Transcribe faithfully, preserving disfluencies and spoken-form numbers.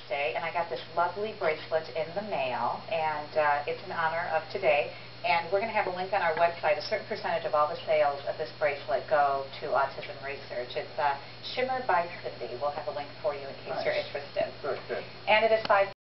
Day, and I got this lovely bracelet in the mail, and uh, it's in honor of today. And we're going to have a link on our website. A certain percentage of all the sales of this bracelet go to autism research. It's uh, Shimmer by Cindy. We'll have a link for you in case Nice. you're interested. Good, good. And it is five